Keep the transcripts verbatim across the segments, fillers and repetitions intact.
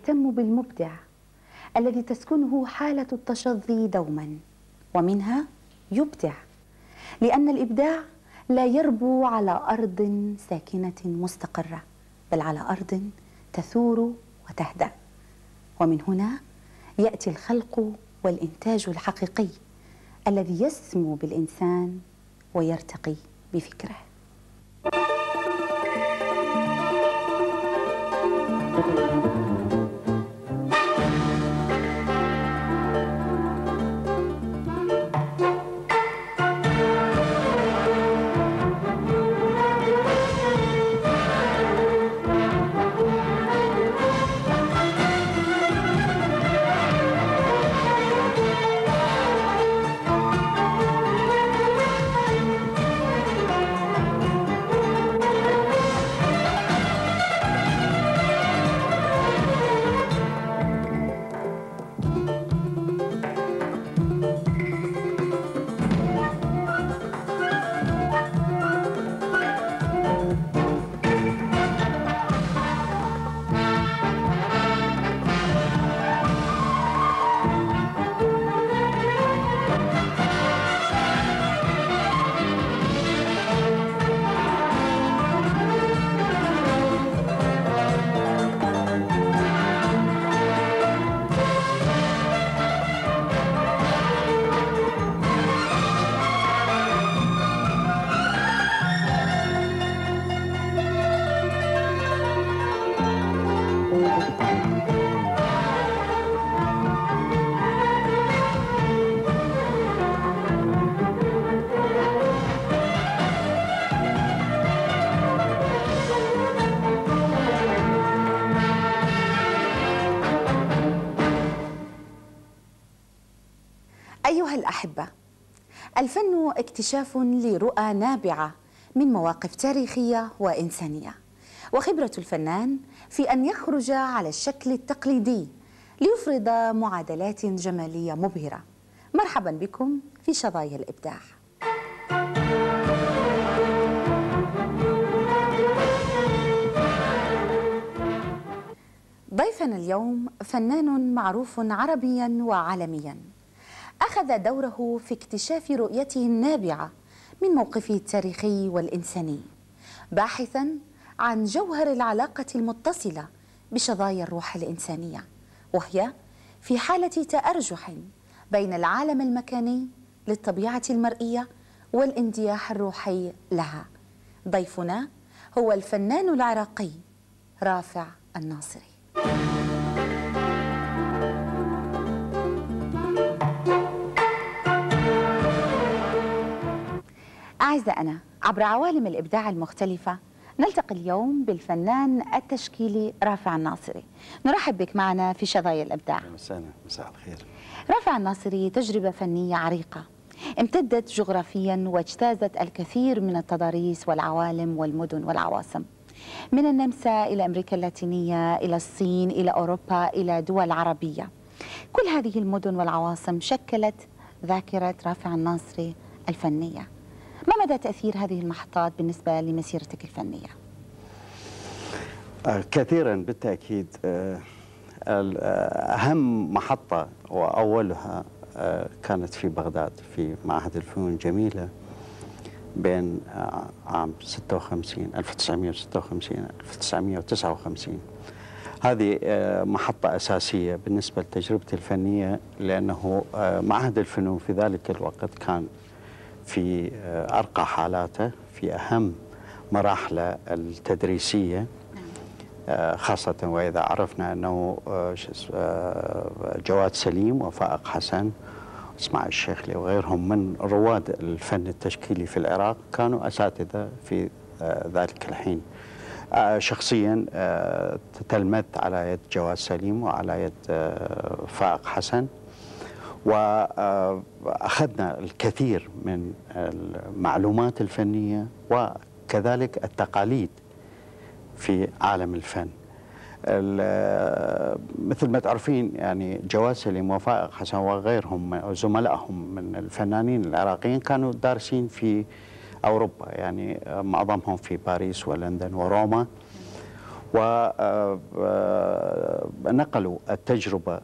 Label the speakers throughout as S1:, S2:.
S1: يهتم بالمبدع الذي تسكنه حالة التشظي دوما، ومنها يبدع، لأن الإبداع لا يربو على أرض ساكنة مستقرة، بل على أرض تثور وتهدأ. ومن هنا يأتي الخلق والإنتاج الحقيقي الذي يسمو بالإنسان ويرتقي بفكره. أيها الأحبة، الفن اكتشاف لرؤى نابعة من مواقف تاريخية وإنسانية، وخبرة الفنان في أن يخرج على الشكل التقليدي ليفرض معادلات جمالية مبهرة. مرحبا بكم في شظايا الإبداع. ضيفنا اليوم فنان معروف عربيا وعالميا، أخذ دوره في اكتشاف رؤيته النابعة من موقفه التاريخي والإنساني، باحثا عن جوهر العلاقة المتصلة بشظايا الروح الإنسانية، وهي في حالة تأرجح بين العالم المكاني للطبيعة المرئية والاندياح الروحي لها. ضيفنا هو الفنان العراقي رافع الناصري. أعزائنا، عبر عوالم الإبداع المختلفة نلتقي اليوم بالفنان التشكيلي رافع الناصري. نرحب بك معنا في شظايا الإبداع.
S2: مساء مساء الخير.
S1: رافع الناصري تجربة فنية عريقة امتدت جغرافيا واجتازت الكثير من التضاريس والعوالم والمدن والعواصم، من النمسا إلى أمريكا اللاتينية إلى الصين إلى أوروبا إلى دول عربية. كل هذه المدن والعواصم شكلت ذاكرة رافع الناصري الفنية. ما مدى تأثير هذه المحطات بالنسبة لمسيرتك الفنية؟
S2: كثيرا بالتأكيد. أهم محطة وأولها كانت في بغداد في معهد الفنون الجميلة بين عام ستة وخمسين ألف وتسعمئة وستة وخمسين ألف وتسعمئة وتسعة وخمسين. هذه محطة أساسية بالنسبة لتجربتي الفنية، لأنه معهد الفنون في ذلك الوقت كان في أرقى حالاته، في أهم مراحله التدريسية، خاصة وإذا عرفنا أنه جواد سليم وفائق حسن وإسماعيل الشيخلي وغيرهم من رواد الفن التشكيلي في العراق كانوا أساتذة في ذلك الحين. شخصيا تلمذت على يد جواد سليم وعلى يد فائق حسن، وأخذنا الكثير من المعلومات الفنية وكذلك التقاليد في عالم الفن. مثل ما تعرفين يعني جواد سليم وفائق حسن وغيرهم زملائهم من الفنانين العراقيين كانوا دارسين في أوروبا، يعني معظمهم في باريس ولندن وروما، ونقلوا التجربة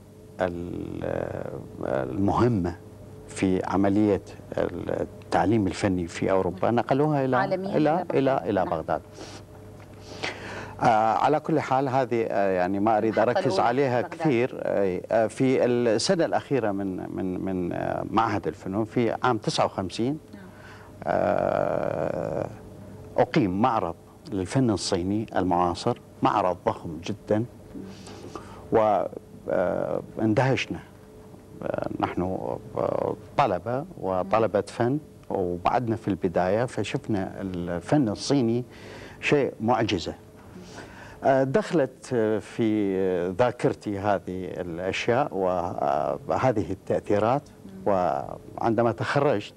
S2: المهمة في عملية التعليم الفني في أوروبا، نقلوها إلى إلى إلى إلى بغداد. آه على كل حال هذه آه يعني ما أريد أركز عليها كثير. آه في السنة الأخيرة من من من آه معهد الفنون في عام تسعة وخمسين آه أقيم معرض للفن الصيني المعاصر، معرض ضخم جدا، واندهشنا نحن طلبة وطلبة فن وبعدنا في البداية، فشفنا الفن الصيني شيء معجزة. دخلت في ذاكرتي هذه الأشياء وهذه التأثيرات، وعندما تخرجت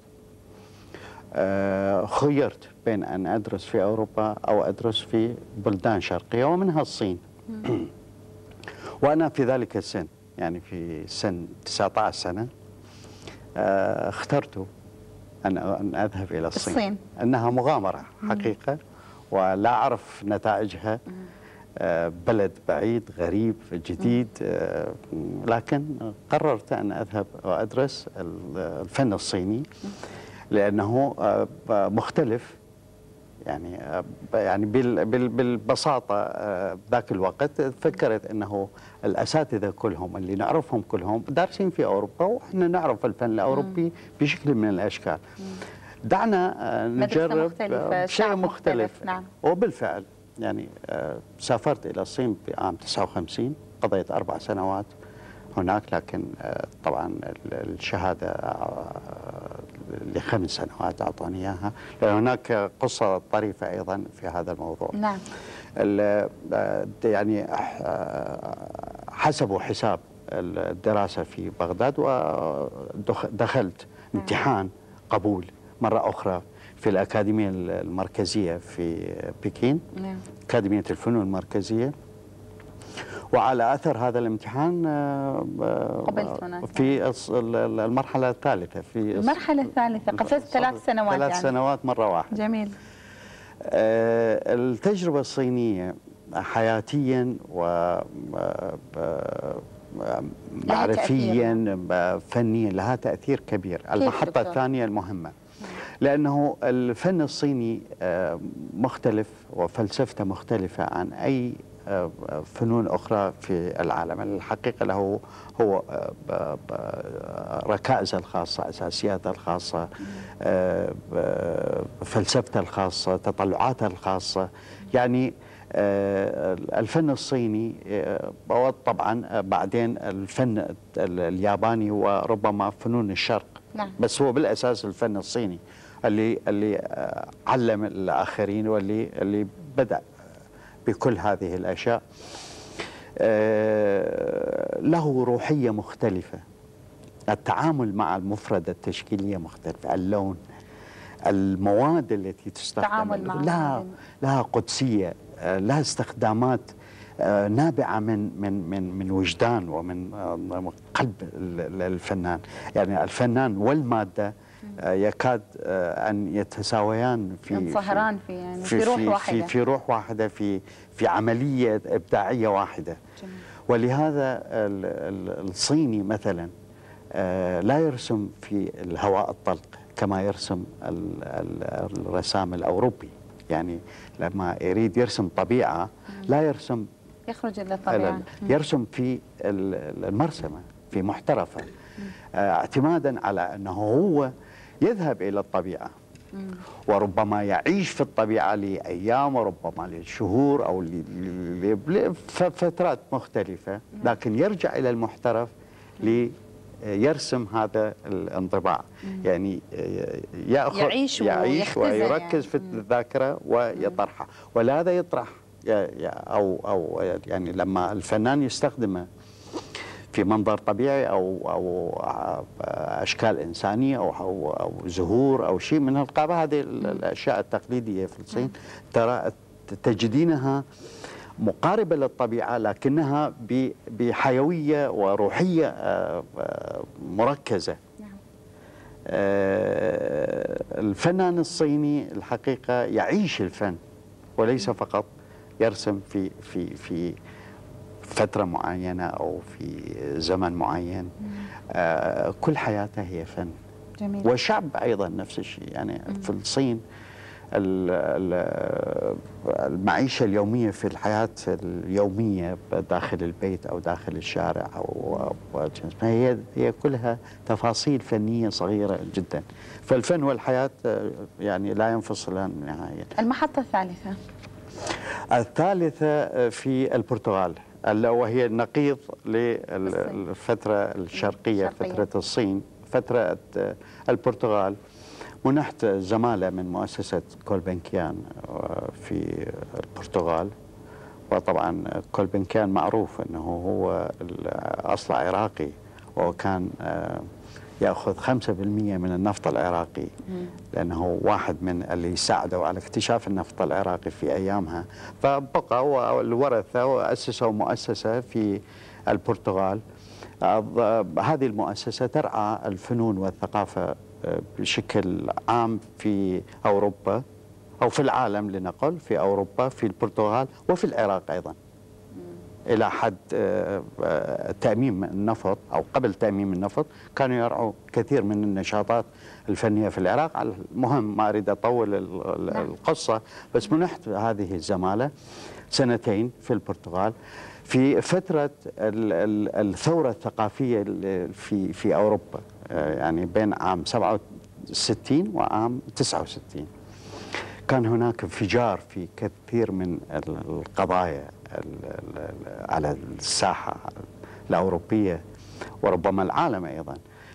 S2: خيرت بين أن أدرس في أوروبا أو أدرس في بلدان شرقية ومنها الصين. وأنا في ذلك السن، يعني في سن تسعة عشر سنة، اخترت أن أن أذهب إلى الصين. الصين أنها مغامرة حقيقة ولا أعرف نتائجها، بلد بعيد غريب جديد، لكن قررت أن أذهب وأدرس الفن الصيني لأنه مختلف. يعني يعني بالبساطة ذاك الوقت فكرت أنه الأساتذة كلهم اللي نعرفهم كلهم دارسين في أوروبا، وإحنا نعرف الفن الأوروبي بشكل من الأشكال. دعنا نجرب شيء مختلف. نعم. وبالفعل يعني سافرت إلى الصين في عام تسعة وخمسين، قضيت أربع سنوات هناك، لكن طبعا الشهادة لخمس سنوات أعطوني إياها، لأن هناك قصة طريفة أيضا في هذا الموضوع.
S1: نعم.
S2: يعني حسبوا حساب الدراسة في بغداد، ودخلت امتحان قبول مرة أخرى في الأكاديمية المركزية في بكين. نعم. أكاديمية الفنون المركزية. وعلى أثر هذا الامتحان
S1: قبلت هناك
S2: في المرحلة الثالثة. في
S1: المرحلة الثالثة قفزت ثلاث سنوات.
S2: ثلاث
S1: يعني.
S2: سنوات مرة واحدة.
S1: جميل.
S2: التجربة الصينية حياتيا ومعرفيا فنيا لها تأثير كبير. المحطة الثانية المهمة، لأنه الفن الصيني مختلف وفلسفته مختلفة عن أي فنون أخرى في العالم. الحقيقة له هو ركائزه الخاصة، أساسياته الخاصة، فلسفته الخاصة، تطلعاته الخاصة. يعني الفن الصيني وطبعا بعدين الفن الياباني وربما فنون الشرق. نعم. بس هو بالأساس الفن الصيني اللي اللي علم الآخرين واللي اللي بدأ بكل هذه الأشياء. له روحية مختلفة، التعامل مع المفردة التشكيلية مختلفة، اللون، المواد التي تستخدم لها لها قدسية، لها استخدامات نابعة من من من من وجدان ومن قلب الفنان. يعني الفنان والمادة يكاد أن يتساويان في
S1: ينصهران في يعني في, في روح واحدة،
S2: في, في روح واحدة في في عملية إبداعية واحدة. جميل. ولهذا الصيني مثلا لا يرسم في الهواء الطلق كما يرسم الرسام الأوروبي. يعني لما يريد يرسم طبيعة لا يرسم
S1: يخرج إلى الطبيعة،
S2: يرسم في المرسمة في محترفة، اعتمادا على أنه هو يذهب إلى الطبيعة. مم. وربما يعيش في الطبيعة لأيام وربما لشهور أو لفترات مختلفة، لكن يرجع إلى المحترف ليرسم هذا الانطباع. مم. يعني يأخذ
S1: يعيش,
S2: يعيش ويركز يعني في الذاكرة ويطرحها. ولهذا يطرح أو أو يعني لما الفنان يستخدمه في منظر طبيعي أو أو أشكال إنسانية أو أو, أو زهور أو شيء من القابة، هذه الأشياء التقليدية في الصين ترى تجدينها مقاربة للطبيعة، لكنها بحيوية وروحية مركزة. الفنان الصيني الحقيقة يعيش الفن وليس فقط يرسم في في في فترة معينة أو في زمن معين. آه كل حياته هي فن.
S1: جميل.
S2: وشعب أيضا نفس الشيء، يعني مم. في الصين المعيشة اليومية في الحياة اليومية داخل البيت أو داخل الشارع أو هي هي كلها تفاصيل فنية صغيرة جدا. فالفن والحياة يعني لا ينفصلان نهائيا.
S1: المحطة الثالثة
S2: الثالثة في البرتغال، وهي النقيض للفترة الشرقية، فترة الصين. فترة البرتغال منحت زمالة من مؤسسة كولبنكيان في البرتغال. وطبعا كولبنكيان معروف أنه هو أصل عراقي، وكان يأخذ خمسة بالمئة من النفط العراقي، لأنه واحد من اللي ساعدوا على اكتشاف النفط العراقي في أيامها. فبقى والورثة وأسسوا مؤسسة في البرتغال. هذه المؤسسة ترعى الفنون والثقافة بشكل عام في أوروبا أو في العالم، لنقل في أوروبا، في البرتغال وفي العراق أيضا، إلى حد تأميم النفط أو قبل تأميم النفط كانوا يرعوا كثير من النشاطات الفنية في العراق. المهم ما أريد أطول القصة، بس منحت هذه الزمالة سنتين في البرتغال في فترة الثورة الثقافية في في أوروبا، يعني بين عام سبعة وستين وعام تسعة وستين. كان هناك انفجار في كثير من القضايا على الساحة الأوروبية وربما العالم أيضا،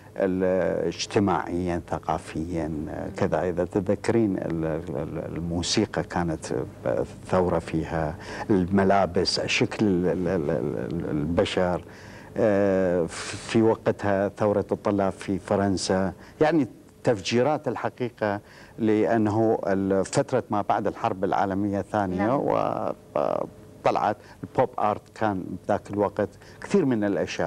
S2: اجتماعيا ثقافيا كذا. إذا تذكرين الموسيقى كانت ثورة فيها، الملابس، شكل البشر، في وقتها ثورة الطلاب في فرنسا، يعني تفجيرات الحقيقة. لأنه فترة ما بعد الحرب العالمية الثانية نعم. وطلعت البوب آرت كان ذاك الوقت كثير من الأشياء.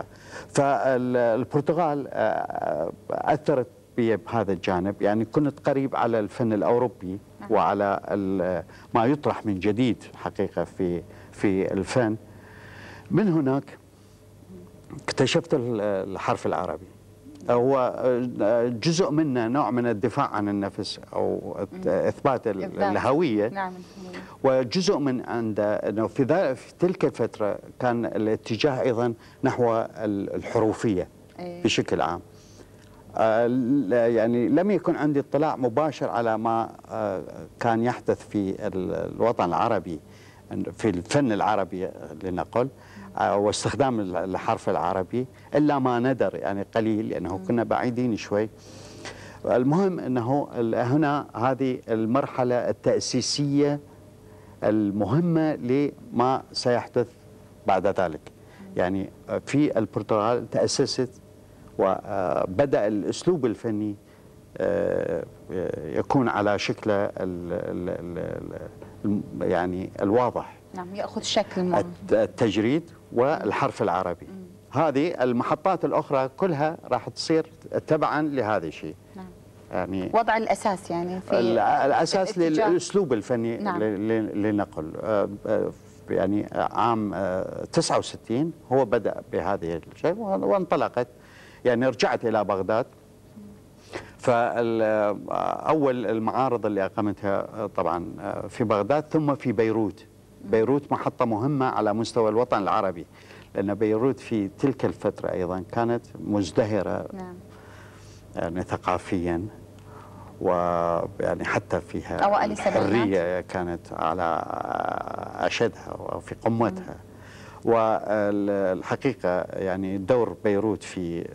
S2: فالبرتغال أثرت بي بهذا الجانب، يعني كنت قريب على الفن الأوروبي نعم. وعلى ما يطرح من جديد حقيقة في في الفن. من هناك اكتشفت الحرف العربي. هو جزء منه نوع من الدفاع عن النفس أو إثبات الهوية نعم. وجزء من عند أنه في, في تلك الفترة كان الاتجاه أيضا نحو الحروفية أيه. بشكل عام. يعني لم يكن عندي اطلاع مباشر على ما كان يحدث في الوطن العربي في الفن العربي لنقل، واستخدام الحرف العربي إلا ما ندر، يعني قليل، لأنه كنا بعيدين شوي. المهم أنه هنا هذه المرحلة التأسيسية المهمة لما سيحدث بعد ذلك. يعني في البرتغال تأسست وبدأ الأسلوب الفني يكون على شكله يعني الواضح.
S1: نعم، يأخذ شكل
S2: التجريد والحرف العربي. مم. هذه المحطات الأخرى كلها راح تصير تبعا لهذا الشيء. نعم. يعني
S1: وضع الأساس، يعني في
S2: الأساس للأسلوب الفني نعم. لنقل. يعني عام تسعة وستين هو بدأ بهذه الشيء وانطلقت. يعني رجعت إلى بغداد. فأول المعارض اللي أقمتها طبعا في بغداد ثم في بيروت. بيروت محطة مهمة على مستوى الوطن العربي، لأن بيروت في تلك الفترة أيضا كانت مزدهرة نعم. يعني ثقافيا، ويعني حتى فيها حرية كانت على أشدها وفي قمتها. والحقيقة يعني دور بيروت في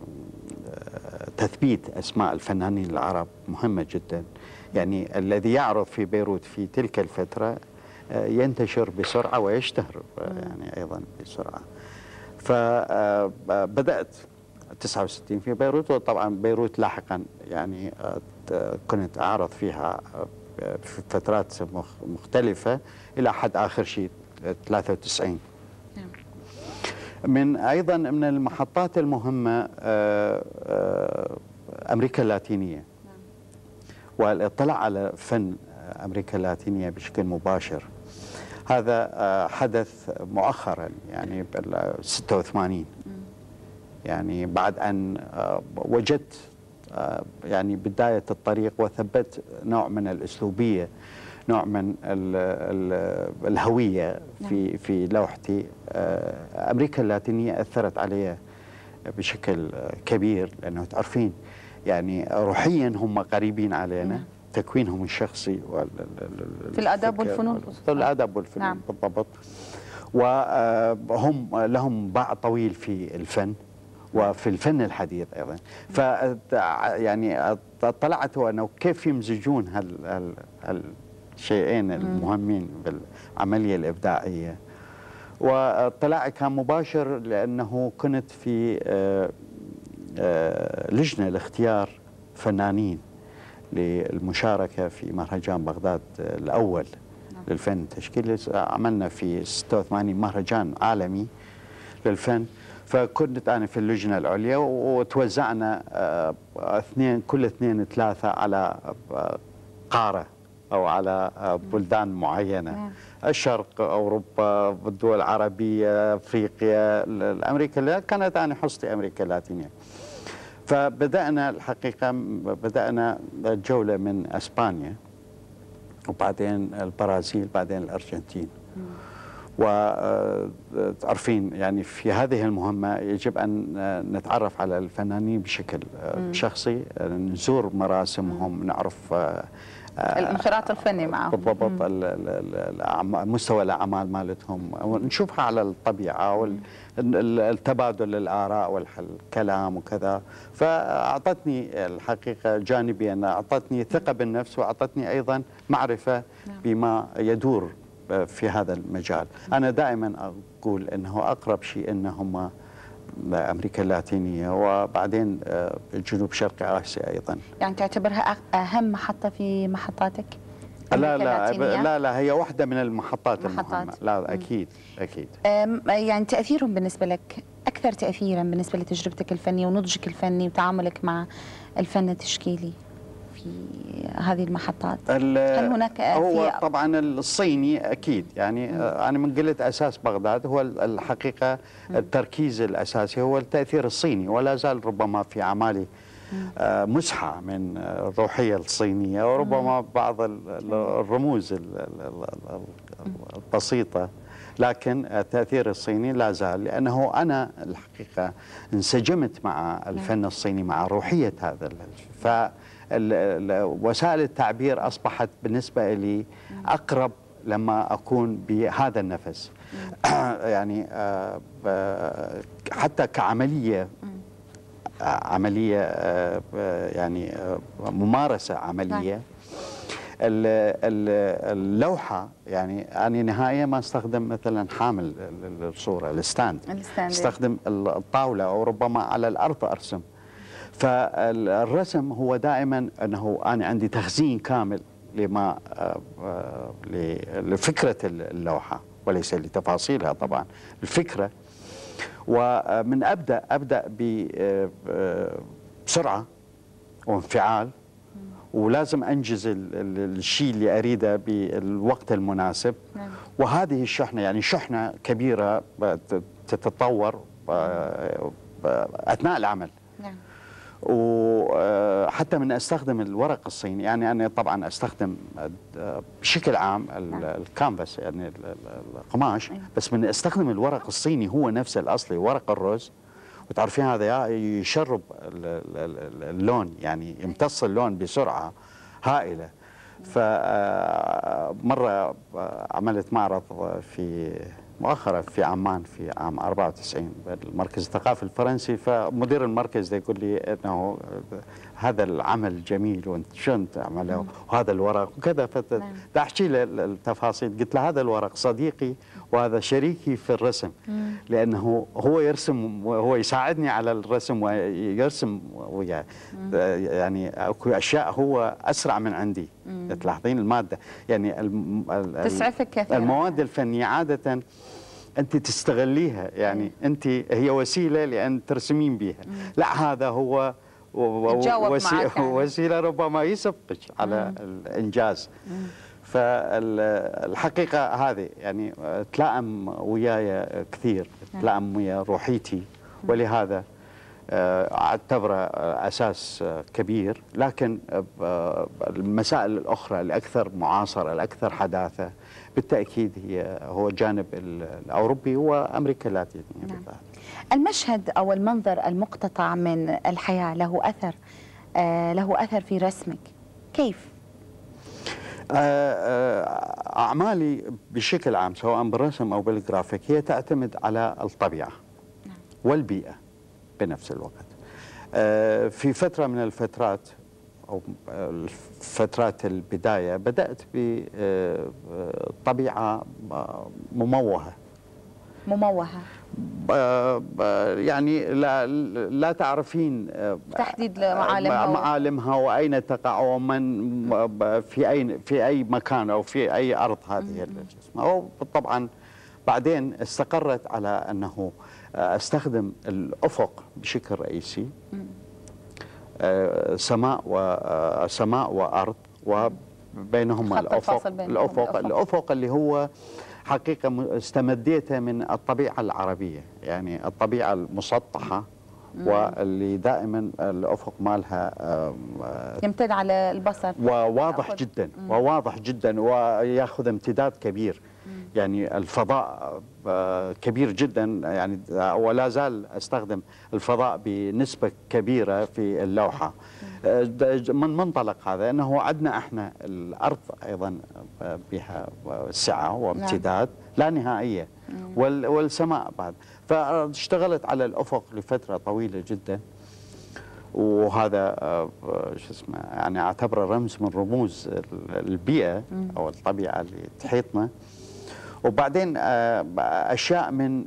S2: تثبيت أسماء الفنانين العرب مهمة جدا. يعني الذي يعرض في بيروت في تلك الفترة ينتشر بسرعة ويشتهر يعني أيضا بسرعة. فبدأت تسعة وستين في بيروت، وطبعا بيروت لاحقا يعني كنت أعرض فيها في فترات مختلفة إلى حد آخر شيء ثلاثة وتسعين. من أيضا من المحطات المهمة أمريكا اللاتينية والاطلاع على فن أمريكا اللاتينية بشكل مباشر. هذا حدث مؤخرا يعني بال ستة وثمانين، يعني بعد أن وجدت يعني بداية الطريق وثبت نوع من الأسلوبية، نوع من ال ال الهوية في في لوحتي. أمريكا اللاتينية أثرت علي بشكل كبير، لأنه تعرفين يعني روحيا هم قريبين علينا، تكوينهم الشخصي
S1: في الآداب والفنون،
S2: في الآداب والفنون نعم. بالضبط. وهم لهم باع طويل في الفن وفي الفن الحديث أيضا. ف يعني اطلعت أنه كيف يمزجون هال هالشيئين المهمين بالعملية الإبداعية. واطلاعي كان مباشر لأنه كنت في لجنة لاختيار فنانين للمشاركة في مهرجان بغداد الأول للفن تشكيل. عملنا في ستة وثمانين مهرجان عالمي للفن، فكنت أنا في اللجنة العليا وتوزعنا اثنين كل اثنين ثلاثة على قارة أو على بلدان معينة، الشرق، أوروبا، الدول العربية، أفريقيا، أمريكا. كانت أنا حصتي أمريكا اللاتينية. فبدأنا الحقيقة بدأنا الجولة من أسبانيا، وبعدين البرازيل، بعدين الأرجنتين. وتعرفين يعني في هذه المهمة يجب أن نتعرف على الفنانين بشكل شخصي، نزور مراسمهم، نعرف
S1: الانخراط الفني معهم
S2: بالضبط، مستوى الأعمال مالتهم، ونشوفها على الطبيعة والتبادل الآراء والكلام وكذا. فأعطتني الحقيقة جانبين، أعطتني ثقة بالنفس وأعطتني أيضا معرفة بما يدور في هذا المجال. أنا دائما أقول أنه أقرب شيء أنهم أمريكا اللاتينية، وبعدين جنوب شرق آسيا أيضا.
S1: يعني تعتبرها أهم محطة في محطاتك؟
S2: لا لا لا لا هي واحدة من المحطات المهمة. لا أكيد أكيد.
S1: يعني تأثيرهم بالنسبة لك أكثر تأثيرا بالنسبة لتجربتك الفنية ونضجك الفني وتعاملك مع الفن التشكيلي في هذه المحطات، هل هناك
S2: هو طبعا الصيني أكيد يعني م. أنا من قلت أساس بغداد هو الحقيقة م. التركيز الأساسي هو التأثير الصيني، ولا زال ربما في أعمالي آه مسحة من الروحية الصينية، وربما م. بعض الرموز البسيطة، لكن التأثير الصيني لا زال، لأنه أنا الحقيقة انسجمت مع الفن الصيني، مع روحية هذا ف وسائل التعبير أصبحت بالنسبة لي أقرب لما أكون بهذا النفس. يعني حتى كعملية عملية يعني ممارسة عملية، اللوحة يعني أنا نهائيا ما استخدم مثلا حامل الصورة الستاند، استخدم الطاولة أو ربما على الأرض أرسم. فالرسم هو دائما أنه أنا عندي تخزين كامل لما لفكرة اللوحة وليس لتفاصيلها طبعا، الفكرة. ومن أبدأ أبدأ بسرعة وانفعال، ولازم أنجز الشيء اللي أريده بالوقت المناسب. وهذه الشحنة يعني شحنة كبيرة تتطور أثناء العمل. وحتى من استخدم الورق الصيني، يعني انا طبعا استخدم بشكل عام الكانفاس يعني القماش، بس من استخدم الورق الصيني هو نفسه الاصلي ورق الرز. وتعرفين هذا يشرب اللون، يعني يمتص اللون بسرعه هائله. فمره عملت معرض في مؤخرا في عمان في عام أربعة وتسعين بالمركز الثقافي الفرنسي، فمدير المركز يقول لي انه هذا العمل جميل وانت شلون تعمله وهذا الورق وكذا. فاحكي له التفاصيل، قلت له هذا الورق صديقي وهذا شريكي في الرسم، لانه هو يرسم وهو يساعدني على الرسم ويرسم وياه، يعني اكو اشياء هو اسرع من عندي. تلاحظين الماده يعني
S1: تسعفك كثيرا.
S2: المواد الفنيه عاده انت تستغليها، يعني انت هي وسيله لان ترسمين بها. لا، هذا هو وسيله, وسيلة ربما يسبقك على الانجاز. فالحقيقة هذه يعني تلائم وياي كثير، تلائم ويا روحيتي، ولهذا اعتبره اساس كبير. لكن المسائل الاخرى الاكثر معاصره الاكثر حداثه بالتاكيد هي هو الجانب الاوروبي وامريكا اللاتينيه.
S1: نعم. المشهد او المنظر المقتطع من الحياه له اثر آه له اثر في رسمك، كيف؟
S2: اعمالي بشكل عام سواء بالرسم او بالجرافيك هي تعتمد على الطبيعه والبيئه بنفس الوقت. في فترة من الفترات أو فترات البداية بدأت بطبيعة مموهة
S1: مموهة
S2: يعني لا لا تعرفين
S1: تحديد معالمها
S2: معالمها وأين تقع ومن في أي في أي مكان أو في أي أرض هذه الجسم. طبعا بعدين استقرت على أنه استخدم الافق بشكل رئيسي، سماء وسماء وارض وبينهما الافق الافق الافق اللي هو حقيقه استمديته من الطبيعه العربيه، يعني الطبيعه المسطحه واللي دائما الافق مالها
S1: يمتد على البصر
S2: وواضح جدا وواضح جدا وياخذ امتداد كبير. يعني الفضاء كبير جدا، يعني ولا زال استخدم الفضاء بنسبه كبيره في اللوحه. من منطلق هذا انه عندنا احنا الارض ايضا بها سعه وامتداد لا نهائيه، والسماء بعد. فاشتغلت على الافق لفتره طويله جدا، وهذا شو اسمه يعني اعتبره رمز من رموز البيئه او الطبيعه اللي تحيطنا. وبعدين اشياء من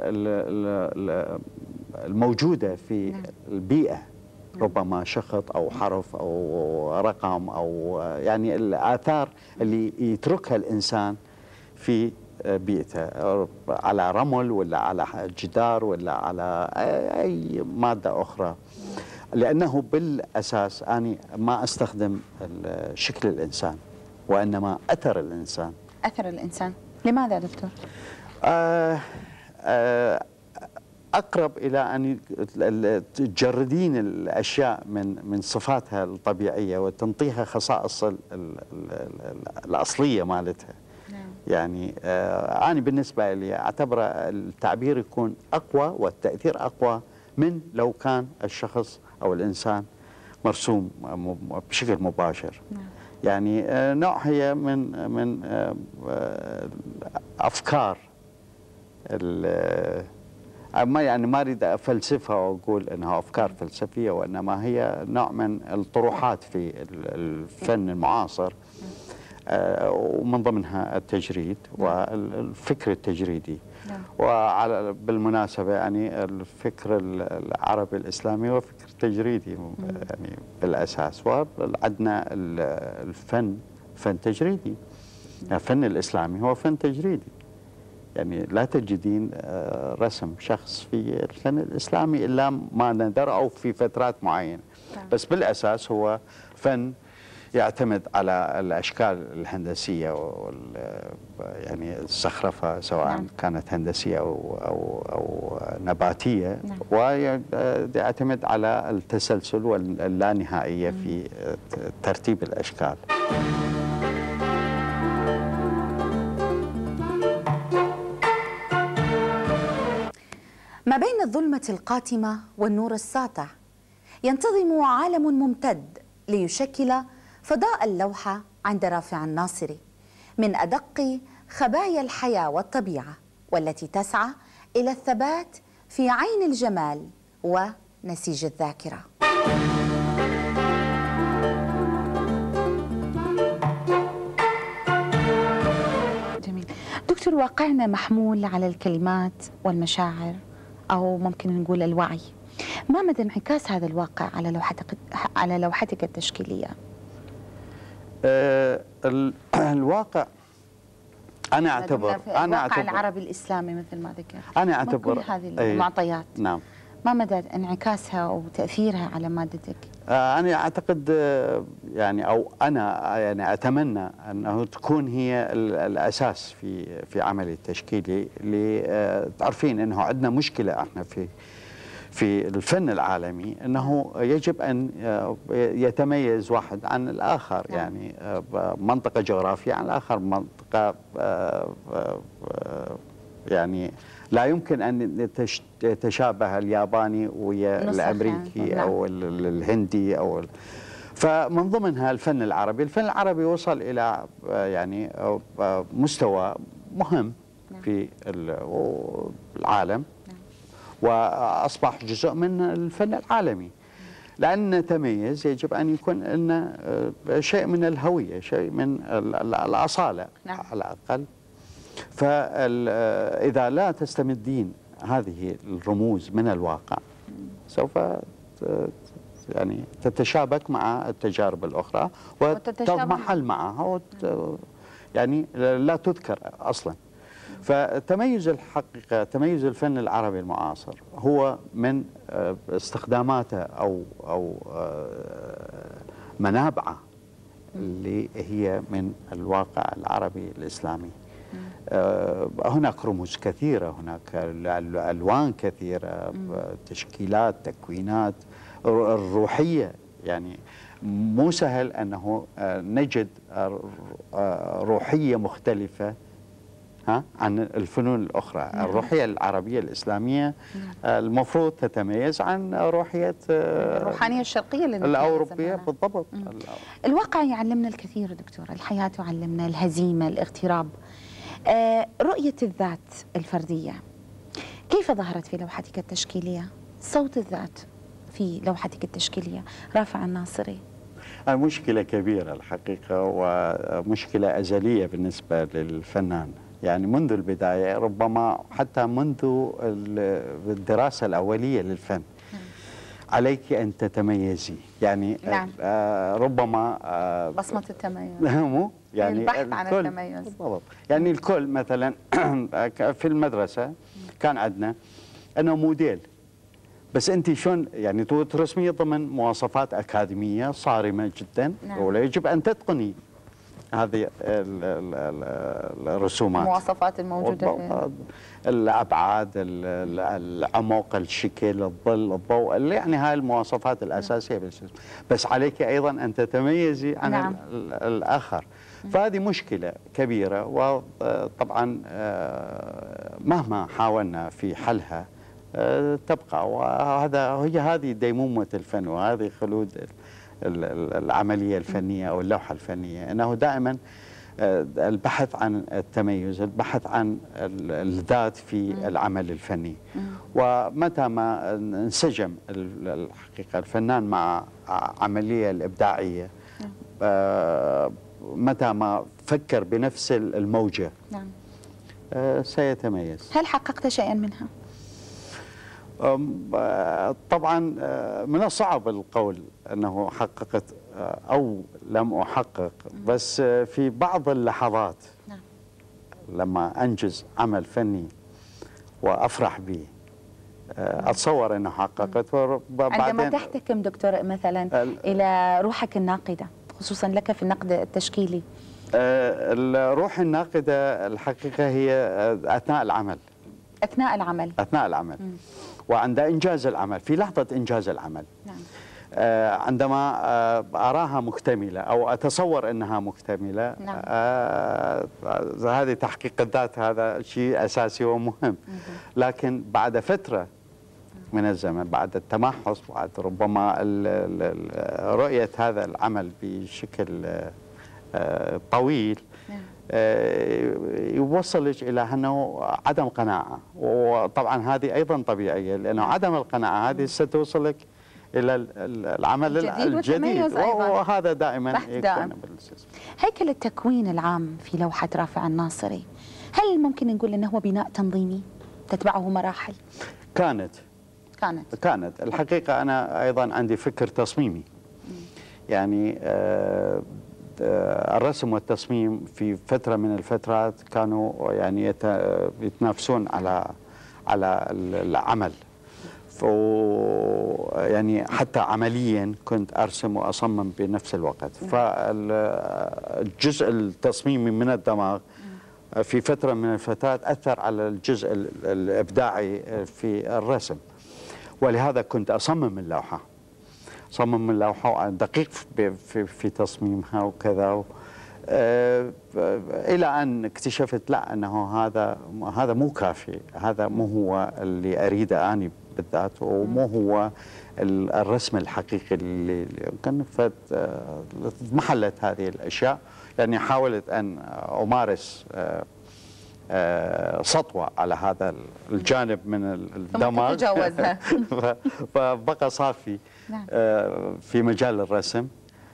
S2: الموجوده في البيئه، ربما شخط او حرف او رقم او يعني الاثار اللي يتركها الانسان في بيئته، على رمل ولا على جدار ولا على اي ماده اخرى. لانه بالاساس انا ما استخدم شكل الانسان وانما اثر الانسان.
S1: اثر الانسان، لماذا دكتور؟
S2: آه آه اقرب الى ان تجردين الاشياء من من صفاتها الطبيعيه وتنطيها خصائص ال ال ال الاصليه مالتها. يعني آه انا بالنسبه لي اعتبره التعبير يكون اقوى والتاثير اقوى من لو كان الشخص او الانسان مرسوم بشكل مباشر. نعم. يعني آه نوع هي من من آه افكار ما يعني ما اريد افلسفها واقول انها افكار فلسفيه، وانما هي نوع من الطروحات في الفن المعاصر، آه ومن ضمنها التجريد والفكر التجريدي. وعلى بالمناسبه يعني الفكر العربي الاسلامي هو فكر تجريدي يعني بالاساس، وعندنا الفن فن تجريدي. الفن الاسلامي هو فن تجريدي، يعني لا تجدين رسم شخص في الفن الاسلامي الا ما ندر او في فترات معينه، بس بالاساس هو فن يعتمد على الاشكال الهندسيه وال يعني الزخرفه سواء نعم. كانت هندسيه او او او نباتيه. نعم. ويعتمد على التسلسل واللانهائيه مم. في ترتيب الاشكال.
S1: ما بين الظلمه القاتمه والنور الساطع ينتظم عالم ممتد ليشكل فضاء اللوحة عند رافع الناصري من أدق خبايا الحياة والطبيعة، والتي تسعى إلى الثبات في عين الجمال ونسيج الذاكرة. جميل. دكتور، واقعنا محمول على الكلمات والمشاعر، أو ممكن نقول الوعي. ما مدى انعكاس هذا الواقع على لوحتك على لوحتك التشكيلية؟
S2: آه الواقع أنا أعتبر أنا
S1: الواقع
S2: أعتبر
S1: العربي الإسلامي مثل ما ذكرت.
S2: أنا أعتبر
S1: كل هذه المعطيات
S2: نعم
S1: ما مدى انعكاسها وتأثيرها على مادتك؟
S2: آه، أنا أعتقد آه، يعني أو أنا يعني أتمنى أنه تكون هي ال- الأساس في في عملي التشكيلي. اللي آه، تعرفين أنه عندنا مشكلة احنا في في الفن العالمي، أنه يجب أن آه، يتميز واحد عن الآخر.
S1: نعم.
S2: يعني آه، منطقة جغرافية عن الآخر، منطقة آه، آه، يعني لا يمكن أن يتش- يتشابه الياباني ويا
S1: نص
S2: الأمريكي
S1: أحيان.
S2: أو ال- ال- الهندي أو ال- فمن ضمنها الفن العربي. الفن العربي وصل إلى آه، يعني آه، مستوى مهم
S1: نعم.
S2: في ال- العالم، وأصبح جزء من الفن العالمي. لأن نتميز يجب أن يكون لنا آه، شيء من الهوية، شيء من ال- ال- الأصالة.
S1: نعم.
S2: على الأقل. فإذا لا تستمدين هذه الرموز من الواقع سوف ت- يعني تتشابك مع التجارب الأخرى وتضمحل معها وت يعني لا تذكر أصلا. فتميز الحقيقة، تميز الفن العربي المعاصر هو من آه، استخداماته أو أو آه، منابعه اللي هي من الواقع العربي الإسلامي. آه، هناك رموز كثيرة، هناك ال- ألوان كثيرة، تشكيلات، تكوينات، الر- الروحية. يعني مو سهل أنه آه، نجد آه، آه، روحية مختلفة ها عن الفنون الأخرى.
S1: نعم.
S2: الروحية العربية الإسلامية
S1: نعم.
S2: آه، المفروض تتميز عن روحية آه،
S1: الروحانية الشرقية اللي نتميز
S2: الأوروبية
S1: عنها.
S2: بالضبط.
S1: مم. الواقع يعلمنا الكثير دكتور، الحياة تعلمنا، الهزيمة، الاغتراب، آه، رؤية الذات الفردية. كيف ظهرت في لوحتك التشكيلية؟ صوت الذات في لوحتك التشكيلية رافع الناصري.
S2: مشكلة كبيرة الحقيقة، ومشكلة أزلية بالنسبة للفنان. يعني منذ البداية، ربما حتى منذ الدراسة الأولية للفن، عليك أن تتميزي. يعني
S1: نعم.
S2: آه ربما آه
S1: بصمة التميز.
S2: مو يعني
S1: البحث عن
S2: الكل
S1: التميز.
S2: بالضبط. يعني الكل مثلا في المدرسة كان عندنا أنه موديل، بس أنت شلون يعني ترسميه ضمن مواصفات أكاديمية صارمة جدا.
S1: نعم.
S2: ولا يجب أن تتقني هذه ال- ال- ال- الرسومات،
S1: المواصفات الموجودة في
S2: الأبعاد، ال- ال- العمق، الشكل، الظل، الضوء، اللي يعني هاي المواصفات الأساسية. بس, بس عليك أيضا أن تتميزي عن
S1: نعم.
S2: ال- ال- الآخر. فهذه مشكلة كبيرة، وطبعا آه، مهما حاولنا في حلها آه، تبقى. وهذا هي هذه ديمومة الفن، وهذه خلود ال- ال- العملية الفنية أو اللوحة الفنية، أنه دائما آه، البحث عن التميز، البحث عن ال- الذات في العمل الفني. ومتى ما انسجم ال- الحقيقة الفنان مع عملية الإبداعية، آه، متى ما فكر بنفس الموجة،
S1: نعم.
S2: آه، سيتميز.
S1: هل حققت شيئا منها؟
S2: أم، آه، طبعا آه، من الصعب القول أنه حققت آه، أو لم أحقق، بس آه، في بعض اللحظات
S1: نعم.
S2: لما أنجز عمل فني وأفرح به، آه، أتصور أنه حققت.
S1: عندما
S2: وبعدين
S1: تحتكم دكتور مثلا
S2: ال-
S1: إلى روحك الناقدة، خصوصا لك في النقد التشكيلي.
S2: آه، الروح الناقدة الحقيقة هي آه، أثناء العمل،
S1: أثناء العمل.
S2: أثناء العمل وعند إنجاز العمل، في لحظة إنجاز العمل.
S1: نعم.
S2: آه، عندما آه، أراها مكتملة أو أتصور أنها مكتملة،
S1: نعم.
S2: آه، هذه تحقيق الذات، هذا شيء أساسي ومهم. لكن بعد فترة من الزمن، بعد التمحص، بعد ربما ال- ال- ال- رؤية هذا العمل بشكل آه، طويل،
S1: نعم.
S2: آه، يوصلك إلى أنه عدم قناعة. وطبعا هذه أيضا طبيعية، لأنه عدم القناعة هذه ستوصلك إلى ال- ال- العمل
S1: الجديد
S2: الجديد،
S1: والتميز أيضاً.
S2: وهذا دائما
S1: بحث دائم.
S2: يكون بالسلسلة.
S1: هيكل التكوين العام في لوحة رافع الناصري، هل ممكن نقول أنه هو بناء تنظيمي تتبعه مراحل؟
S2: كانت
S1: كانت
S2: كانت الحقيقة أنا أيضا عندي فكر تصميمي. يعني آه، آه، الرسم والتصميم في فترة من الفترات كانوا يعني يت- يتنافسون على على العمل. ويعني حتى عمليا كنت أرسم وأصمم بنفس الوقت. فالجزء التصميمي من الدماغ في فترة من الفترات أثر على الجزء الإبداعي في الرسم، ولهذا كنت أصمم اللوحة صمم اللوحة دقيق في, في تصميمها وكذا. أه إلى أن اكتشفت لا، أنه هذا هذا مو كافي، هذا مو هو اللي أريده أنا بالذات، ومو هو الرسم الحقيقي اللي يمكن. فمحلت هذه الأشياء، يعني حاولت أن أمارس أه أه سطوة على هذا الجانب من الدماغ
S1: تتجاوزها.
S2: فبقى صافي أه في مجال الرسم.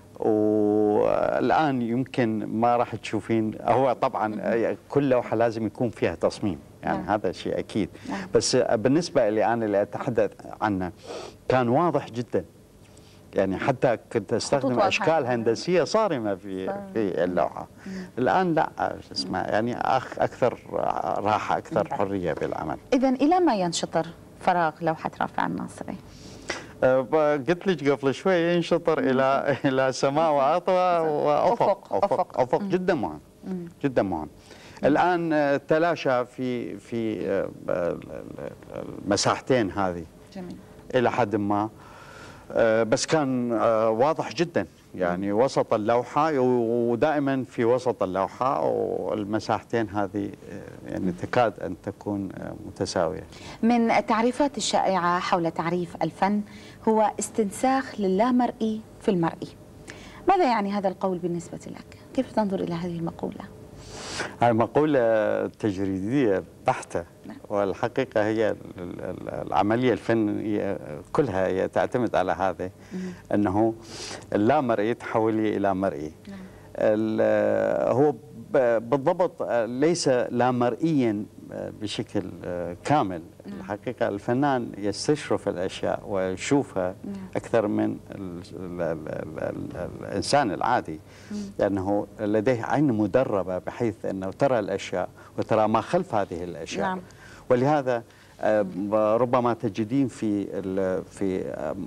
S2: والآن يمكن ما راح تشوفين، هو طبعا كل لوحة لازم يكون فيها تصميم، يعني نعم. هذا شيء أكيد. نعم. بس بالنسبة لي أنا اللي أتحدث عنه كان واضح جدا، يعني حتى كنت أستخدم أشكال هندسية صارمة في في اللوحة. الآن لا، اسمع يعني أكثر راحة، أكثر حرية بالعمل.
S1: إذن إلى ما ينشطر فراغ لوحة رافع الناصري؟
S2: قلت لك قبل شوي ينشطر الى الى سماء وارض وافق. افق افق, أفق جدا مهم، جدا مهم. الان تلاشى في في المساحتين هذه جميل الى حد ما، بس كان واضح جدا، يعني وسط اللوحة، ودائما في وسط اللوحة والمساحتين هذه يعني تكاد أن تكون متساوية.
S1: من التعريفات الشائعة حول تعريف الفن هو استنساخ للامرئي في المرئي. ماذا يعني هذا القول بالنسبة لك؟ كيف تنظر إلى هذه المقولة؟
S2: هذه مقولة تجريدية بحتة، والحقيقة هي العملية الفنية كلها هي تعتمد على هذا، أنه اللامرئي يتحول إلى مرئي. هو بالضبط ليس لا مرئيا بشكل كامل. الحقيقة الفنان يستشرف الأشياء ويشوفها أكثر من الإنسان العادي، لأنه لديه عين مدربة بحيث أنه ترى الأشياء وترى ما خلف هذه الأشياء. نعم. ولهذا ربما تجدين في في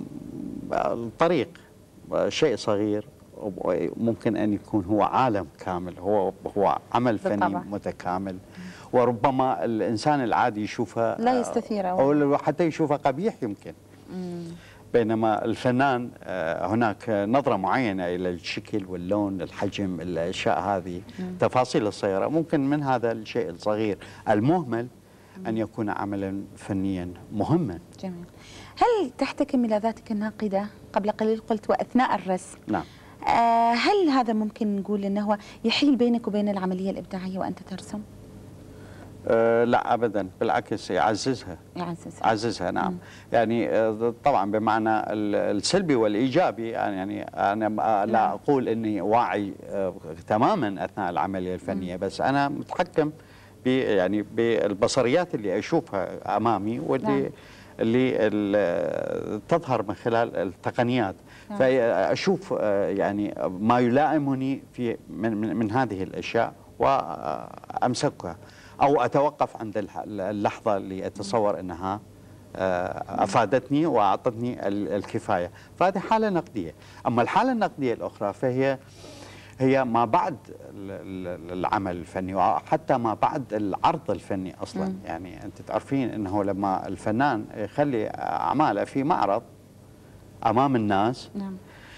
S2: الطريق شيء شيء ممكن أن يكون هو عالم كامل، هو هو عمل فني بالطبع متكامل، وربما الإنسان العادي يشوفها
S1: لا يستثيره
S2: أو حتى يشوفها قبيح يمكن. مم. بينما الفنان هناك نظرة معينة إلى الشكل واللون، الحجم، الأشياء هذه، مم. تفاصيل الصغيرة، ممكن من هذا الشيء الصغير المهمل مم. أن يكون عملا فنيا مهما.
S1: جميل. هل تحتكم ملاذاتك الناقدة؟ قبل قليل قلت وأثناء الرسم.
S2: نعم.
S1: آه هل هذا ممكن نقول أنه هو يحيل بينك وبين العملية الإبداعية وأنت ترسم؟
S2: أه لا أبدا، بالعكس يعززها.
S1: يعززها
S2: يعززها نعم. مم. يعني أه طبعا بمعنى السلبي والإيجابي، يعني أنا لا نعم. أقول أني واعي أه تماما أثناء العملية الفنية، مم. بس أنا متحكم ب يعني بالبصريات اللي أشوفها أمامي، واللي نعم. اللي تظهر من خلال التقنيات. نعم. فأشوف يعني ما يلائمني في من, من, من هذه الأشياء وأمسكها، أو أتوقف عند اللحظة اللي أتصور أنها أفادتني وأعطتني الكفاية، فهذه حالة نقدية. أما الحالة النقدية الأخرى فهي هي ما بعد العمل الفني، وحتى ما بعد العرض الفني أصلا. مم. يعني أنت تعرفين أنه لما الفنان يخلي أعماله في معرض أمام الناس، نعم.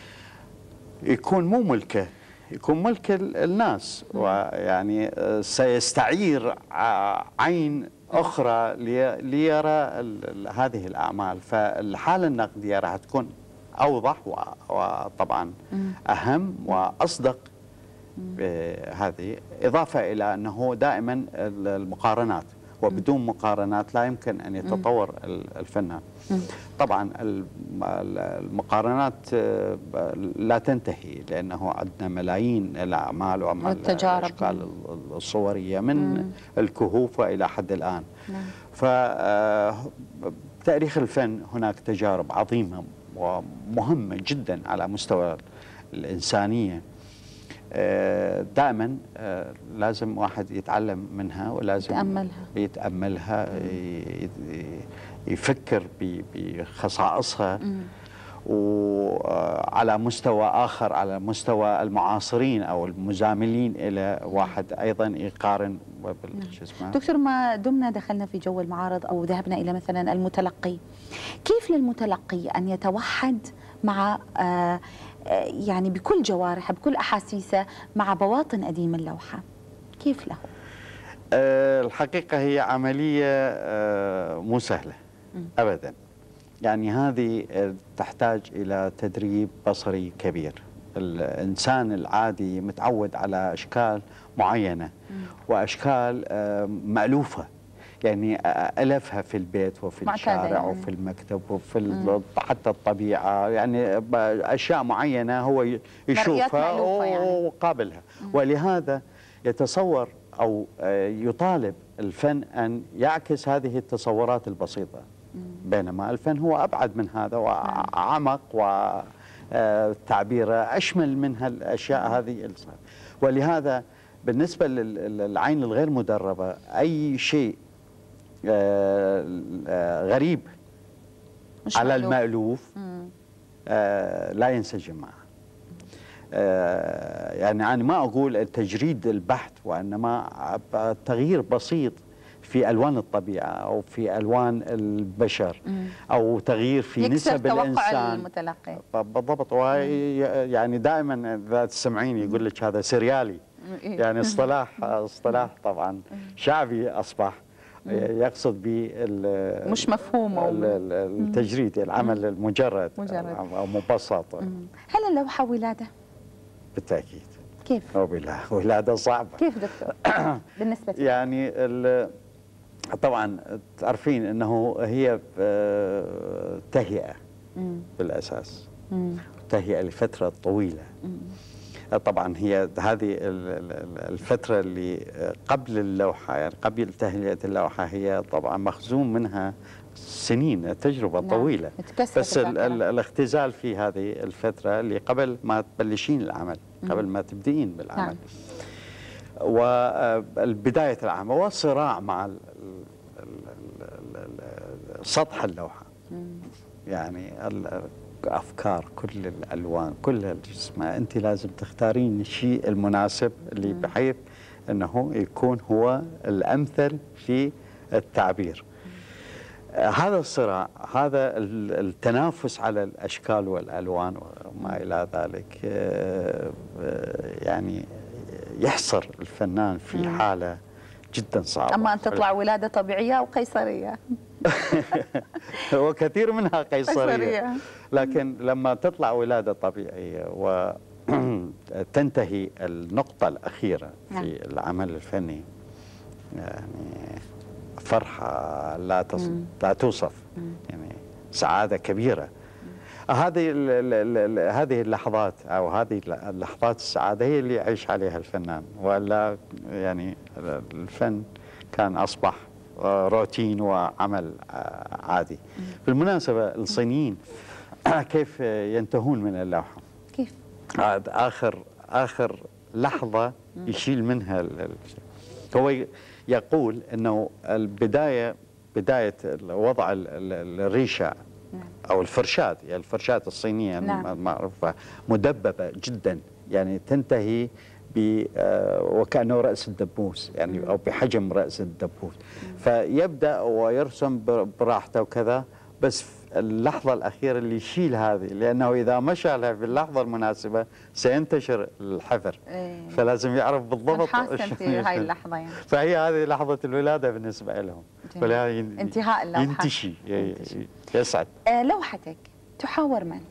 S2: يكون مو ملكه، يكون ملك الناس. مم. ويعني سيستعير عين أخرى ليرى هذه الأعمال، فالحالة النقدية راح تكون أوضح وطبعا مم. أهم وأصدق بهذه، إضافة إلى أنه دائما المقارنات، وبدون مقارنات لا يمكن أن يتطور الفنان. طبعا المقارنات لا تنتهي، لأنه عندنا ملايين الأعمال والأشكال الصورية من مم. الكهوف وإلى حد الآن. فتاريخ الفن هناك تجارب عظيمة ومهمة جدا على مستوى الإنسانية، دائما لازم واحد يتعلم منها، ولازم
S1: يتأملها
S2: يتأملها يفكر بخصائصها، وعلى مستوى آخر على مستوى المعاصرين أو المزاملين إلى واحد أيضا يقارن شو اسمه.
S1: دكتور، ما دمنا دخلنا في جو المعارض أو ذهبنا إلى مثلا المتلقي، كيف للمتلقي أن يتوحد مع آه يعني بكل جوارحه بكل أحاسيسه مع بواطن قديم اللوحة؟ كيف له؟
S2: أه الحقيقة هي عملية أه مو سهلة أبدا. يعني هذه تحتاج إلى تدريب بصري كبير. الإنسان العادي متعود على أشكال معينة وأشكال مألوفة، يعني ألفها في البيت وفي الشارع يعني. وفي المكتب وفي حتى الطبيعة، يعني أشياء معينة هو يشوفها وقابلها يعني. ولهذا يتصور أو يطالب الفن أن يعكس هذه التصورات البسيطة، بينما الفن هو أبعد من هذا وأعمق وتعبيره أشمل من هالأشياء هذه. ولهذا بالنسبة للعين الغير مدربة أي شيء غريب على المألوف لا ينسجم معه. يعني أنا ما أقول التجريد البحت، وإنما تغيير بسيط في ألوان الطبيعة أو في ألوان البشر أو تغيير في نسب الإنسان
S1: المتلقي.
S2: بالضبط. يعني دائما إذا تسمعين يقول لك هذا سريالي، يعني اصطلاح اصطلاح طبعا شعبي أصبح يقصد به
S1: مش مفهوم
S2: التجريد، العمل المجرد أو مبسط.
S1: هل اللوحة ولادة؟
S2: بالتأكيد.
S1: كيف؟
S2: ولادة صعبة.
S1: كيف دكتور؟ بالنسبة لك؟
S2: يعني طبعا تعرفين أنه هي تهيئة بالأساس، تهيئة لفترة طويلة. طبعا هي هذه الفترة اللي قبل اللوحة، يعني قبل تهيئة اللوحة، هي طبعا مخزون منها سنين تجربة نعم. طويلة. بس الاختزال في هذه الفترة اللي قبل ما تبلشين العمل، قبل ما تبدين بالعمل نعم. وبداية العمل والصراع مع سطح اللوحة، يعني أفكار كل الألوان كل الجسمة، أنت لازم تختارين الشيء المناسب اللي بحيث أنه يكون هو الأمثل في التعبير. هذا الصراع، هذا التنافس على الأشكال والألوان وما إلى ذلك، يعني يحصر الفنان في حالة جدا صعبة.
S1: أما أن تطلع ولادة طبيعية أو قيصرية؟
S2: وكثير منها قيصرية، لكن لما تطلع ولادة طبيعية وتنتهي النقطة الأخيرة في العمل الفني، يعني فرحة لا لا توصف، يعني سعادة كبيرة. هذه هذه اللحظات أو هذه اللحظات السعادة هي اللي يعيش عليها الفنان، ولا يعني الفن كان أصبح روتين وعمل عادي. بالمناسبة الصينيين كيف ينتهون من اللوحة؟
S1: كيف؟
S2: آخر آخر لحظة يشيل منها هو يقول أنه البداية بداية وضع الريشة أو الفرشاة، يعني الفرشاة الصينية المعروفة مدببة جدا، يعني تنتهي ب وكأنه رأس الدبوس، يعني أو بحجم رأس الدبوس، فيبدأ ويرسم براحته وكذا، بس اللحظة الأخيرة اللي يشيل هذه، لأنه إذا مشى لها في اللحظة المناسبة سينتشر الحفر،
S1: إيه.
S2: فلازم يعرف بالضبط
S1: في هاي اللحظة يعني.
S2: فهي هذه لحظة الولادة بالنسبة لهم،
S1: انتهاء اللوحة،
S2: ينتشي يسعد.
S1: آه لوحتك تحاور من؟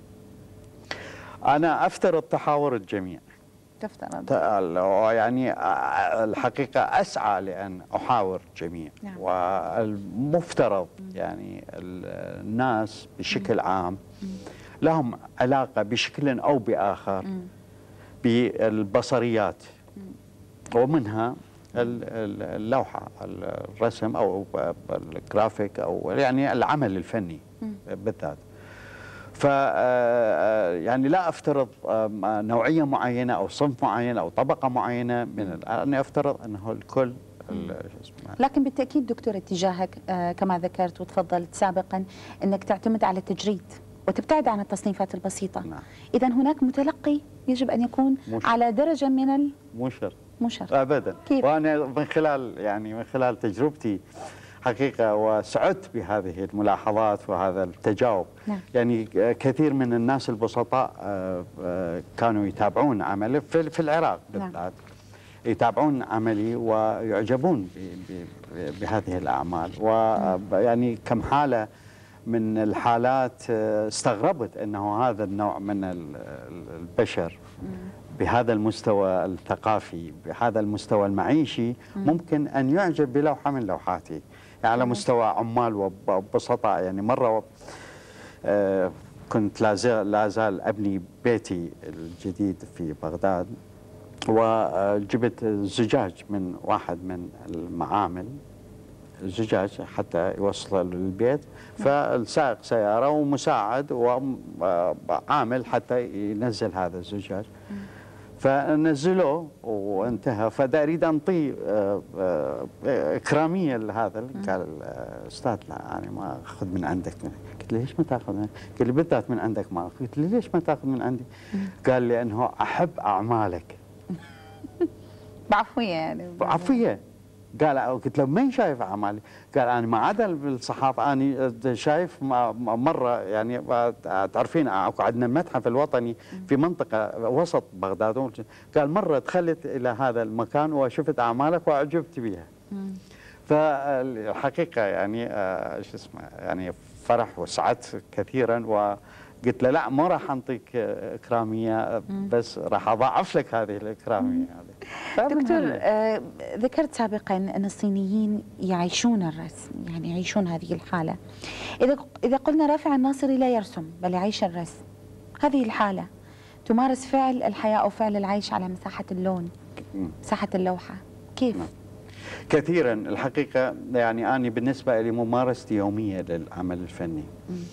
S2: أنا أفترض تحاور الجميع.
S1: تفترض
S2: يعني الحقيقة أسعى لأن أحاور الجميع. نعم. والمفترض يعني الناس بشكل عام لهم علاقة بشكل أو بآخر بالبصريات، ومنها اللوحة، الرسم أو الجرافيك أو يعني العمل الفني بالذات. ف يعني لا افترض نوعيه معينه او صنف معين او طبقه معينه من، انا افترض انه الكل
S1: لكن بالتأكيد دكتور اتجاهك آه كما ذكرت وتفضلت سابقا أنك تعتمد على التجريد وتبتعد عن التصنيفات البسيطة.
S2: نعم.
S1: إذن هناك متلقي يجب أن يكون مش على درجة من ال
S2: مو شرط
S1: مو شرط
S2: أبدا.
S1: كيف؟
S2: وأنا من خلال يعني من خلال تجربتي حقيقة وسعدت بهذه الملاحظات وهذا التجاوب.
S1: نعم.
S2: يعني كثير من الناس البسطاء كانوا يتابعون عملي في العراق بالذات. نعم. يتابعون عملي ويعجبون بهذه الأعمال. ويعني كم حالة من الحالات استغربت أنه هذا النوع من البشر بهذا المستوى الثقافي بهذا المستوى المعيشي ممكن أن يعجب بلوحة من لوحاته. يعني على مستوى عمال وبسطاء. يعني مرة آه كنت لا زال أبني بيتي الجديد في بغداد وجبت زجاج من واحد من المعامل زجاج حتى يوصل للبيت. فالسائق سيارة ومساعد وعامل حتى ينزل هذا الزجاج فنزلوه وانتهى. فدا اريد انطيه اكراميه لهذا. قال الاستاذ لا يعني ما اخذ من عندك. قلت له ليش ما تاخذ من عندك؟ قال لي بالذات من عندك ما اخذ. قلت له ليش ما تاخذ من عندي؟ قال لي انه احب اعمالك.
S1: بعفويه يعني
S2: بعفويه. قال قلت له مين شايف اعمالي؟ قال انا ما عدا بالصحافه انا شايف مره يعني تعرفين اكو عندنا المتحف الوطني في منطقه وسط بغداد. قال مره دخلت الى هذا المكان وشفت اعمالك واعجبت بها. فالحقيقه يعني شو اسمه يعني فرح وسعدت كثيرا وقلت له لا ما راح انطيك اكراميه بس راح اضاعف لك هذه الاكراميه هذه.
S1: دكتور آه ذكرت سابقا ان الصينيين يعيشون الرسم يعني يعيشون هذه الحاله. اذا اذا قلنا رافع الناصري لا يرسم بل يعيش الرسم، هذه الحاله تمارس فعل الحياه او فعل العيش على مساحه اللون مساحه اللوحه كيف؟
S2: كثيرا الحقيقه. يعني انا بالنسبه لي ممارستي يوميه للعمل الفني.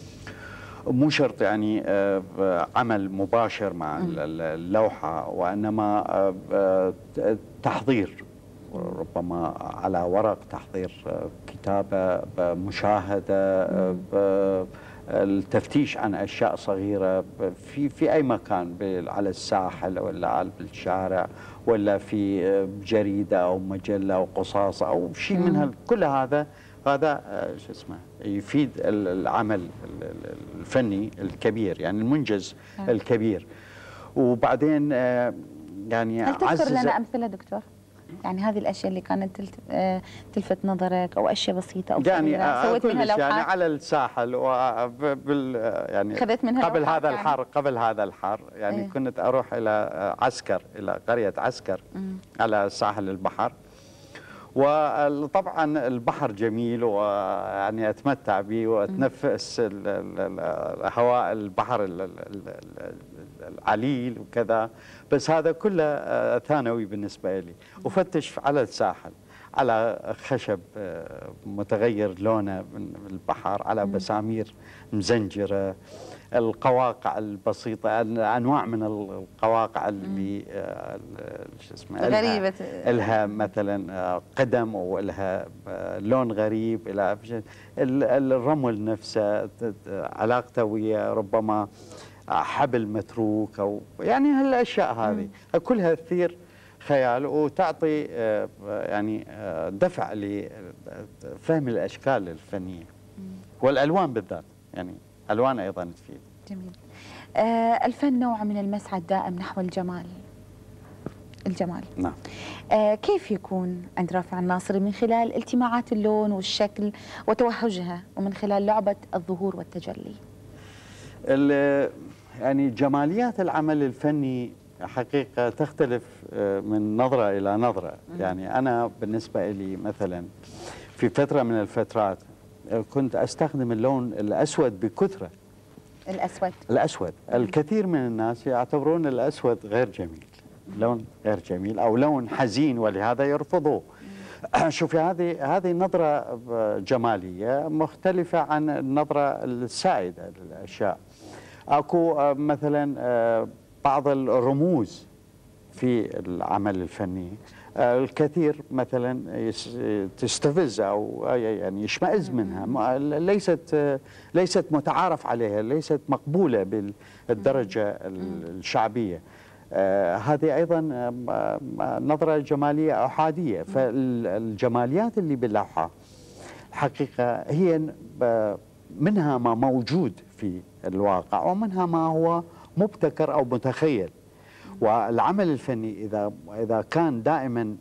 S2: مو شرط يعني عمل مباشر مع اللوحة وإنما تحضير ربما على ورق، تحضير كتابة، مشاهدة، التفتيش عن أشياء صغيرة في في أي مكان على الساحل ولا بالشارع ولا في جريدة أو مجلة أو قصاصة أو شيء من كل هذا. هذا شو اسمه يفيد العمل الفني الكبير يعني المنجز الكبير. وبعدين يعني
S1: هل تذكر لنا امثله دكتور؟ يعني هذه الاشياء اللي كانت تلفت نظرك او اشياء بسيطه او
S2: يعني
S1: سويت منها لوحات
S2: يعني على الساحل وبال يعني
S1: خذيت منها
S2: قبل هذا
S1: يعني؟
S2: الحر قبل هذا الحر يعني إيه؟ كنت اروح الى عسكر الى قريه عسكر مم. على ساحل البحر. وطبعا البحر جميل ويعني اتمتع به واتنفس هواء البحر العليل وكذا. بس هذا كله ثانوي بالنسبه لي. افتش على الساحل على خشب متغير لونه من البحر، على مسامير مزنجره، القواقع البسيطه، انواع من القواقع اللي شو اسمه
S1: غريبه
S2: لها مثلا قدم ولها لون غريب، الى الرمل نفسه علاقته ويا ربما حبل متروك او يعني هالاشياء هذه كلها تثير خيال وتعطي يعني دفع لفهم الاشكال الفنيه والالوان بالذات. يعني الوان ايضا تفيد.
S1: جميل. آه الفن نوع من المسعى الدائم نحو الجمال. الجمال.
S2: نعم.
S1: آه كيف يكون عند رافع الناصري من خلال التماعات اللون والشكل وتوهجها ومن خلال لعبه الظهور والتجلي؟
S2: يعني جماليات العمل الفني حقيقة تختلف من نظرة إلى نظرة. يعني أنا بالنسبة لي مثلا في فترة من الفترات كنت أستخدم اللون الأسود بكثرة.
S1: الأسود
S2: الأسود الكثير من الناس يعتبرون الأسود غير جميل، لون غير جميل أو لون حزين ولهذا يرفضوه. شوفي هذه هذه نظرة جمالية مختلفة عن النظرة السائدة للأشياء. أكو مثلا بعض الرموز في العمل الفني الكثير مثلا تستفز او يعني يشمئز منها، ليست ليست متعارف عليها، ليست مقبوله بالدرجه الشعبيه. هذه ايضا نظره جماليه احاديه. فالجماليات اللي باللوحه الحقيقه هي منها ما موجود في الواقع ومنها ما هو مبتكر او متخيل. والعمل الفني اذا اذا كان دائما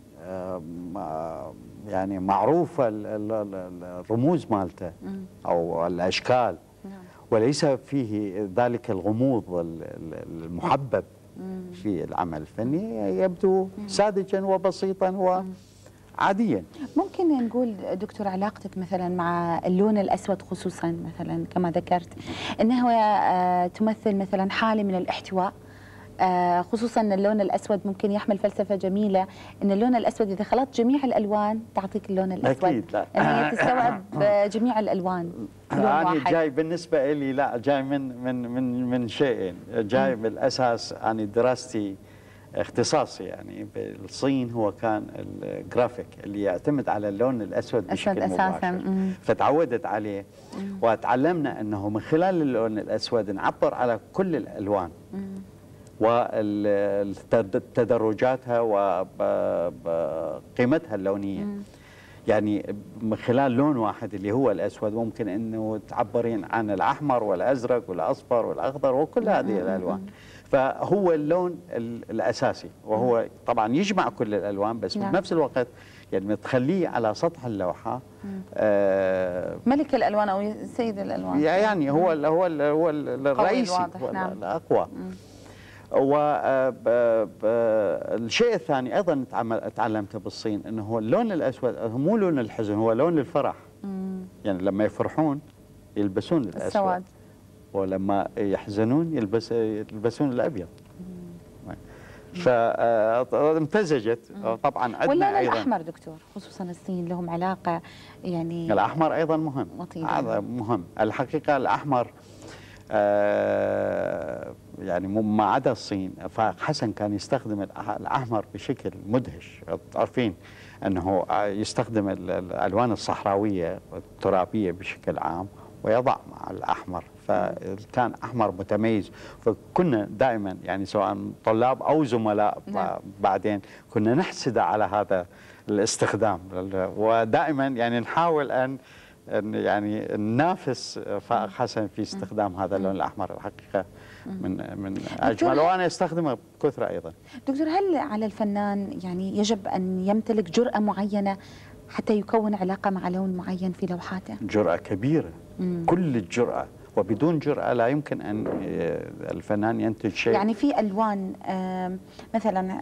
S2: يعني معروفه الرموز مالته او الاشكال، وليس فيه ذلك الغموض المحبب في العمل الفني، يبدو ساذجا وبسيطا وعاديا.
S1: ممكن نقول دكتور علاقتك مثلا مع اللون الأسود خصوصا مثلا كما ذكرت أنه تمثل مثلا حالة من الاحتواء، خصوصا أن اللون الأسود ممكن يحمل فلسفة جميلة، أن اللون الأسود إذا خلطت جميع الألوان تعطيك اللون الأسود.
S2: أكيد لا.
S1: أن هي تستوعب جميع الألوان.
S2: أنا جاي بالنسبة لي لا جاي من من من من شيئين، جاي م. بالأساس أنا دراستي اختصاصي يعني بالصين هو كان الجرافيك اللي يعتمد على اللون الأسود بشكل مباشر، فتعودت عليه مم. وتعلمنا أنه من خلال اللون الأسود نعبر على كل الألوان مم. وتدرجاتها وقيمتها اللونية. مم. يعني من خلال لون واحد اللي هو الأسود ممكن أنه تعبرين عن الأحمر والأزرق والأصفر والأخضر وكل هذه الألوان. فهو اللون الأساسي، وهو طبعا يجمع كل الألوان، بس
S1: نعم.
S2: بنفس الوقت يعني تخليه على سطح اللوحة آه
S1: ملك الألوان أو سيد الألوان،
S2: يعني هو ال هو ال هو الرئيسي الأقوى. والشيء الثاني أيضا تعلمته بالصين أنه هو اللون الأسود مو لون الحزن، هو لون الفرح. مم. يعني لما يفرحون يلبسون الأسود، السواد، ولما يحزنون يلبس يلبسون الأبيض. فامتزجت. طبعا عندنا
S1: واللون
S2: أيضا
S1: الأحمر دكتور، خصوصا الصين لهم علاقة يعني
S2: الأحمر أيضا مهم. هذا مهم الحقيقة. الأحمر آه يعني ما عدا الصين، فحسن كان يستخدم الأحمر بشكل مدهش. تعرفين أنه يستخدم الألوان الصحراوية والترابية بشكل عام ويضع مع الأحمر، فكان أحمر متميز. فكنا دائما يعني سواء طلاب أو زملاء نعم. بعدين كنا نحسد على هذا الاستخدام، ودائما يعني نحاول أن يعني ننافس فائق حسن في استخدام هذا اللون الأحمر الحقيقة من من أجمل، وأنا أستخدمه بكثرة أيضا.
S1: دكتور، هل على الفنان يعني يجب أن يمتلك جرأة معينة حتى يكون علاقة مع لون معين في لوحاته؟
S2: جرأة كبيرة. مم. كل الجرأة، وبدون جرأة لا يمكن أن الفنان ينتج شيء.
S1: يعني في ألوان مثلا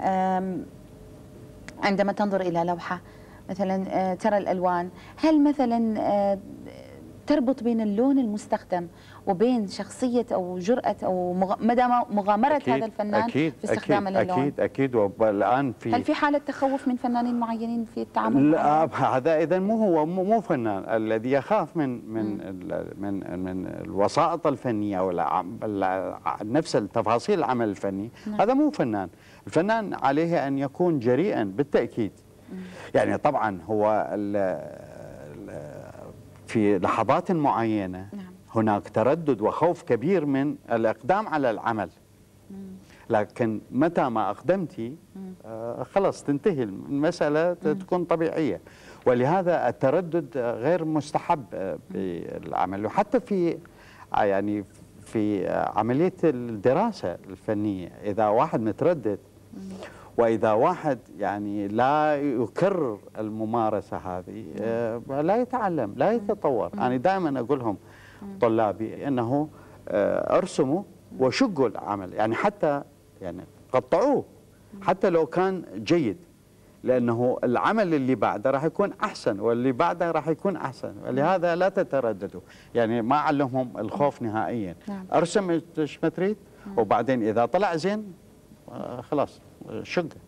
S1: عندما تنظر إلى لوحة مثلا ترى الألوان، هل مثلا تربط بين اللون المستخدم وبين شخصية أو جرأة أو مدى مغامرة أكيد هذا الفنان
S2: أكيد
S1: في استخدام
S2: أكيد
S1: اللون؟
S2: أكيد أكيد. والآن في
S1: هل في حالة تخوف من فنانين معينين في التعامل؟
S2: لا، هذا إذا مو هو مو فنان الذي يخاف من من من من الوسائط الفنية أو نفس التفاصيل العمل الفني. نعم. هذا مو فنان. الفنان عليه أن يكون جريئا بالتأكيد. مم. يعني طبعا هو ال ال في لحظات معينة نعم. هناك تردد وخوف كبير من الإقدام على العمل. مم. لكن متى ما أقدمتي آه خلاص تنتهي المسألة، تكون طبيعية. ولهذا التردد غير مستحب بالعمل. وحتى في يعني في عملية الدراسة الفنية، إذا واحد متردد وإذا واحد يعني لا يكرر الممارسة هذه آه لا يتعلم، لا يتطور. أنا يعني دائما أقول لهم طلابي أنه آه ارسموا وشقوا العمل، يعني حتى يعني قطعوه حتى لو كان جيد، لأنه العمل اللي بعده راح يكون أحسن واللي بعده راح يكون أحسن. ولهذا لا تترددوا، يعني ما علمهم الخوف نهائيا. ارسم ايش ما تريد، وبعدين إذا طلع زين آه خلاص شق.